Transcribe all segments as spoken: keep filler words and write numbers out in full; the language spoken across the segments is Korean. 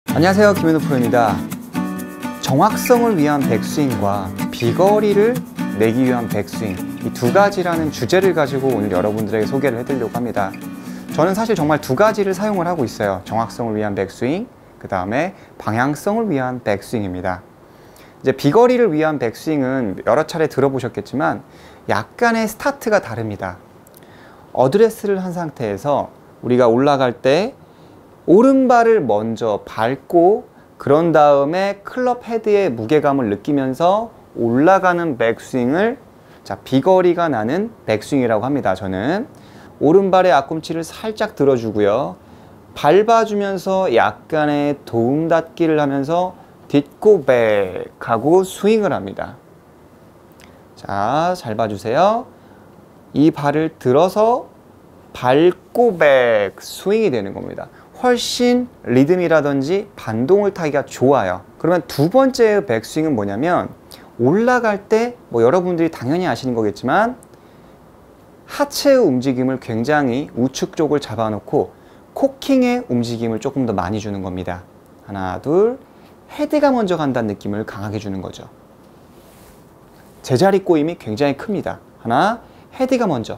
안녕하세요, 김현우 프로입니다. 정확성을 위한 백스윙과 비거리를 내기 위한 백스윙, 이 두 가지라는 주제를 가지고 오늘 여러분들에게 소개를 해드리려고 합니다. 저는 사실 정말 두 가지를 사용을 하고 있어요. 정확성을 위한 백스윙, 그 다음에 방향성을 위한 백스윙입니다. 이제 비거리를 위한 백스윙은 여러 차례 들어보셨겠지만 약간의 스타트가 다릅니다. 어드레스를 한 상태에서 우리가 올라갈 때 오른발을 먼저 밟고 그런 다음에 클럽 헤드의 무게감을 느끼면서 올라가는 백스윙을 자, 비거리가 나는 백스윙이라고 합니다. 저는 오른발의 앞꿈치를 살짝 들어주고요. 밟아주면서 약간의 도움닫기를 하면서 딛고 백 하고 스윙을 합니다. 자, 잘 봐주세요. 이 발을 들어서 밟고 백 스윙이 되는 겁니다. 훨씬 리듬이라든지 반동을 타기가 좋아요. 그러면 두 번째 백스윙은 뭐냐면 올라갈 때 뭐 여러분들이 당연히 아시는 거겠지만 하체의 움직임을 굉장히 우측 쪽을 잡아놓고 코킹의 움직임을 조금 더 많이 주는 겁니다. 하나, 둘, 헤드가 먼저 간다는 느낌을 강하게 주는 거죠. 제자리 꼬임이 굉장히 큽니다. 하나, 헤드가 먼저,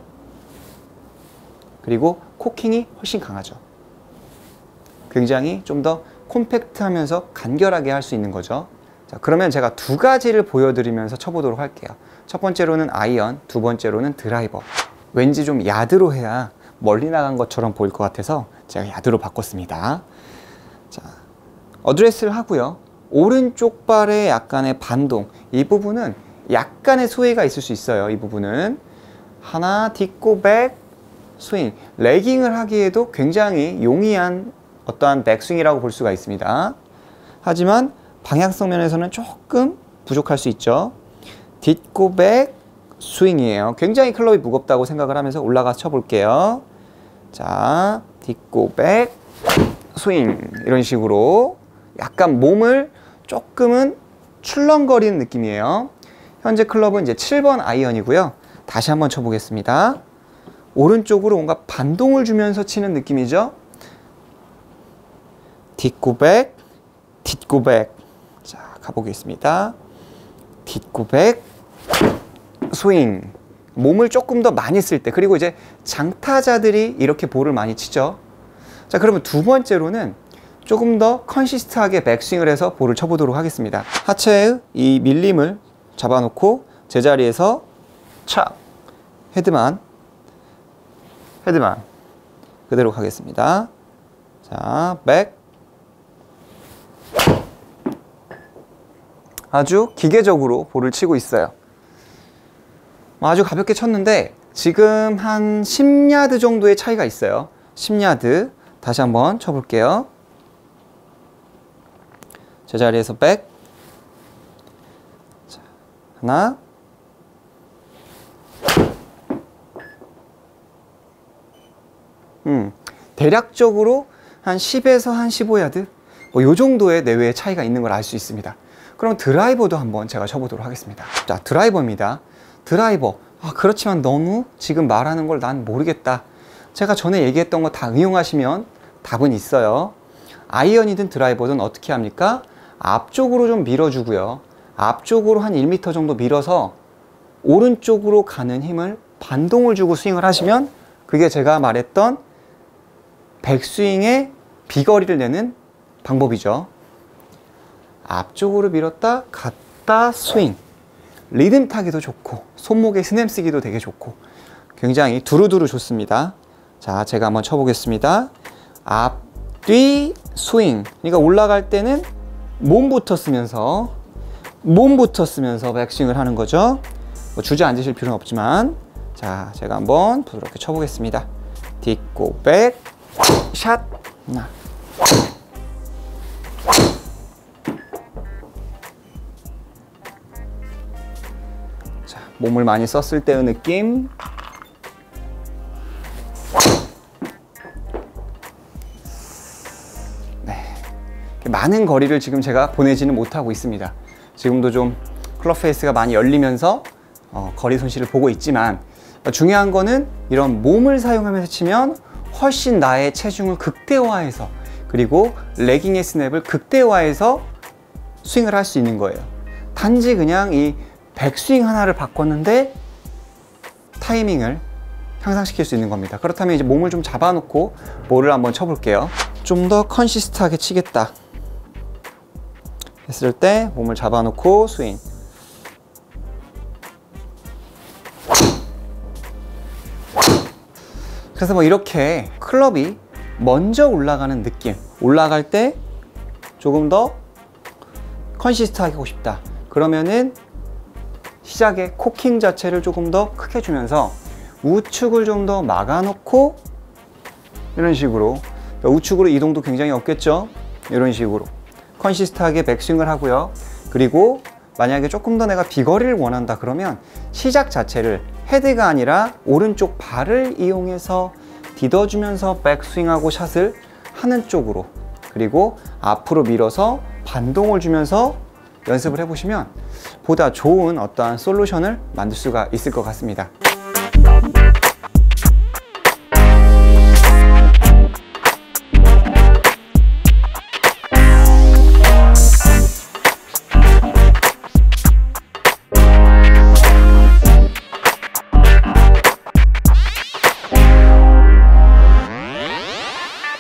그리고 코킹이 훨씬 강하죠. 굉장히 좀 더 콤팩트하면서 간결하게 할 수 있는 거죠. 자, 그러면 제가 두 가지를 보여드리면서 쳐보도록 할게요. 첫 번째로는 아이언, 두 번째로는 드라이버. 왠지 좀 야드로 해야 멀리 나간 것처럼 보일 것 같아서 제가 야드로 바꿨습니다. 자, 어드레스를 하고요. 오른쪽 발의 약간의 반동, 이 부분은 약간의 소외가 있을 수 있어요. 이 부분은 하나, 딛고 백, 스윙. 레깅을 하기에도 굉장히 용이한 어떠한 백스윙이라고 볼 수가 있습니다. 하지만 방향성 면에서는 조금 부족할 수 있죠. 딛고 백 스윙이에요. 굉장히 클럽이 무겁다고 생각을 하면서 올라가서 쳐볼게요. 자, 딛고 백 스윙. 이런 식으로 약간 몸을 조금은 출렁거리는 느낌이에요. 현재 클럽은 이제 칠 번 아이언이고요. 다시 한번 쳐보겠습니다. 오른쪽으로 뭔가 반동을 주면서 치는 느낌이죠. 딛고 백, 딛고 백. 자, 가보겠습니다. 딛고 백, 스윙. 몸을 조금 더 많이 쓸 때, 그리고 이제 장타자들이 이렇게 볼을 많이 치죠. 자, 그러면 두 번째로는 조금 더 컨시스트하게 백스윙을 해서 볼을 쳐보도록 하겠습니다. 하체의 이 밀림을 잡아놓고 제자리에서 착, 헤드만, 헤드만 그대로 가겠습니다. 자, 백. 아주 기계적으로 볼을 치고 있어요. 아주 가볍게 쳤는데 지금 한 십 야드 정도의 차이가 있어요. 십 야드. 다시 한번 쳐볼게요. 제자리에서 백. 자, 하나. 음, 대략적으로 한 십에서 한 십오 야드? 뭐 요 정도의 내외의 차이가 있는 걸 알 수 있습니다. 그럼 드라이버도 한번 제가 쳐보도록 하겠습니다. 자, 드라이버입니다. 드라이버. 아, 그렇지만 너무 지금 말하는 걸 난 모르겠다. 제가 전에 얘기했던 거 다 응용하시면 답은 있어요. 아이언이든 드라이버든 어떻게 합니까? 앞쪽으로 좀 밀어주고요. 앞쪽으로 한 일 미터 정도 밀어서 오른쪽으로 가는 힘을 반동을 주고 스윙을 하시면 그게 제가 말했던 백스윙의 비거리를 내는 방법이죠. 앞쪽으로 밀었다 갔다 스윙. 리듬 타기도 좋고 손목에 스냅 쓰기도 되게 좋고 굉장히 두루두루 좋습니다. 자, 제가 한번 쳐보겠습니다. 앞, 뒤, 스윙. 그러니까 올라갈 때는 몸부터 쓰면서 몸부터 쓰면서 백스윙을 하는 거죠. 뭐 주저앉으실 필요는 없지만 자, 제가 한번 부드럽게 쳐보겠습니다. 딛고 백, 샷, 하나. 자, 몸을 많이 썼을 때의 느낌. 네, 많은 거리를 지금 제가 보내지는 못하고 있습니다. 지금도 좀 클럽 페이스가 많이 열리면서 어, 거리 손실을 보고 있지만 중요한 거는 이런 몸을 사용하면서 치면 훨씬 나의 체중을 극대화해서 그리고 레깅의 스냅을 극대화해서 스윙을 할 수 있는 거예요. 단지 그냥 이 백스윙 하나를 바꿨는데 타이밍을 향상시킬 수 있는 겁니다. 그렇다면 이제 몸을 좀 잡아놓고 볼을 한번 쳐볼게요. 좀 더 컨시스트하게 치겠다 했을 때 몸을 잡아놓고 스윙. 그래서 뭐 이렇게 클럽이 먼저 올라가는 느낌, 올라갈 때 조금 더 컨시스트하게 하고 싶다 그러면은 시작에 코킹 자체를 조금 더 크게 주면서 우측을 좀 더 막아놓고 이런 식으로, 우측으로 이동도 굉장히 없겠죠. 이런 식으로 컨시스트하게 백스윙을 하고요. 그리고 만약에 조금 더 내가 비거리를 원한다 그러면 시작 자체를 헤드가 아니라 오른쪽 발을 이용해서 디뎌주면서 백스윙하고 샷을 하는 쪽으로, 그리고 앞으로 밀어서 반동을 주면서 연습을 해보시면 보다 좋은 어떠한 솔루션을 만들 수가 있을 것 같습니다.